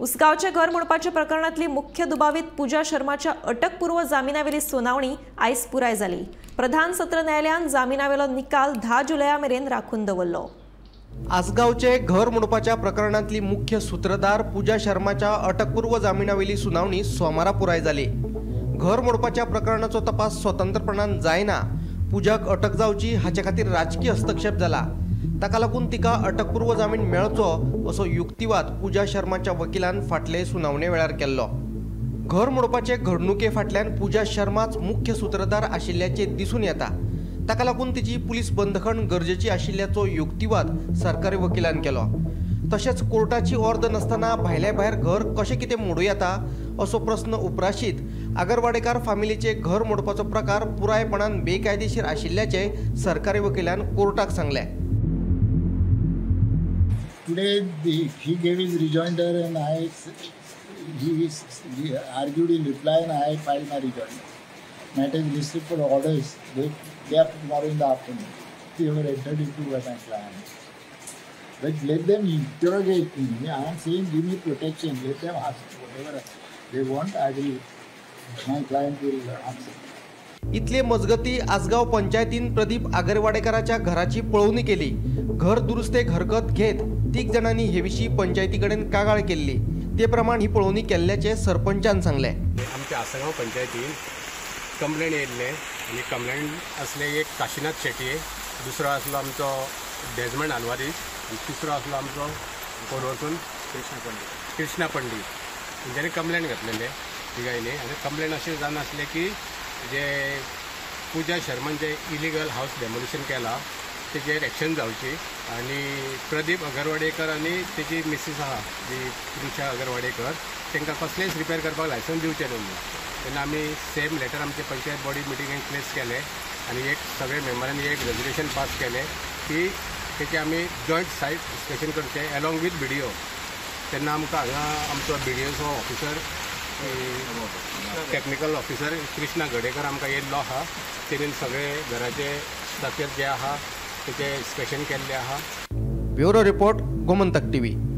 उसगावचे घर मोडपाच्या प्रकरणातली मुख्य दुबावीत पूजा शर्माच्या अटकपूर्व जामिनावेली सुनावणी आयज पुराय जाली। प्रधान सत्र न्यायालयान जामिनावेलो निकाल 10 जुलया मेरेन राखून दवरलो। आसगावचे घर मोडपाच्या प्रकरणातली मुख्य सूत्रधार पूजा शर्माच्या अटकपूर्व जामिनावेली सुनावणी सोमारा पुराय जाली। घर मोडपाच्या प्रकरणाचो तपास स्वतंत्रपणान जायना, पूजाक अटक जावची हाचे खातीर राजकीय हस्तक्षेप जाला। ताका लागून तिका अटकपूर्व जामीन मेळचो असो युक्तिवाद पूजा शर्माच्या वकिलान फाटले सुनावणे वेळार केल्लो। घर मोडपाचे घडणुके फाटल्यान पूजा शर्माच मुख्य सूत्रधार आशिल्ल्याचे दिसून येता। ताका लागून तिची पुलीस बंदखण गरजेची आशिल्ल्याचो युक्तिवाद सरकारी वकिलान केलो। तशेंच कोर्टाची ऑर्डर नसताना भायल्या भायर घर कशें कितें मोडूं येता असो प्रश्न उपराशीत आगरवाडेकार फामिलीचे घर मोडपाचो प्रकार पुरायपणान बेकायदेशीर आशिल्ल्याचे सरकारी वकिलान कोर्टाक सांगले। Today he gave his rejoinder and he argued in reply and I filed my rejoinder. Matter is listed for orders. They are tomorrow in the afternoon. They were entered into by my client. But let them interrogate me. I am saying give me protection. Let them ask whatever they want. My client will answer. इतले मजगती आसगाव पंचायतीन प्रदीप आगरवाडेकराच्या घराची पळवणी केली। घर दुरुस्तेक हरकत घेत 3 जणांनी हे विशीं पंचायती कडेन कागाळ केल्ली। ते प्रमाण ही पळवणी केल्ल्याचे सरपंचान सांगले। आमच्या आसगाव पंचायतीन कंप्लेंट येयल्ले आनी कंप्लेंट असले एक काशीनाथ शेटये, दुसरो आसलो आमचो डेजमंड आल्वारीस आनी तिसरो आसलो आमचो कोरवसून कृष्णा पंडीत तेंच्यांनी कंप्लेंट घातलेले तिगायनी। आनी कंप्लेंट अशें जावन आसले की जे पूजा शर्मान जे इलिगल हाऊस डेमोलिशन केला तेजेर एक्शन जावची आनी प्रदीप अगरवाडेकर आनी तेजी मिसीस आहा जी प्रिशा अगरवाडेकर तांकां कसलेंच रिपेर करपाक लायसन्स दिवचें न्हू। तेन्ना आमी सेम लेटर आमचे पंचायत बॉडी मिटिंगेक प्लेस केले आनी एक सगळे मेंबरांनी एक रेजोल्युशन पास केले की तेचे आमी जॉयंट सायट इन्स्पेक्शन करचें अलॉंग वीथ BDO। तेन्ना आमकां हांगा आमचो BDOचो officer technical officer Krishna Gadekar आमकां येयल्लो आहा। तेणेन सगळे घराचे स्ट्रक्चर जे आहा तेचे इन्स्पेक्शन केल्लें आहा। Bureau report Gomantak TV।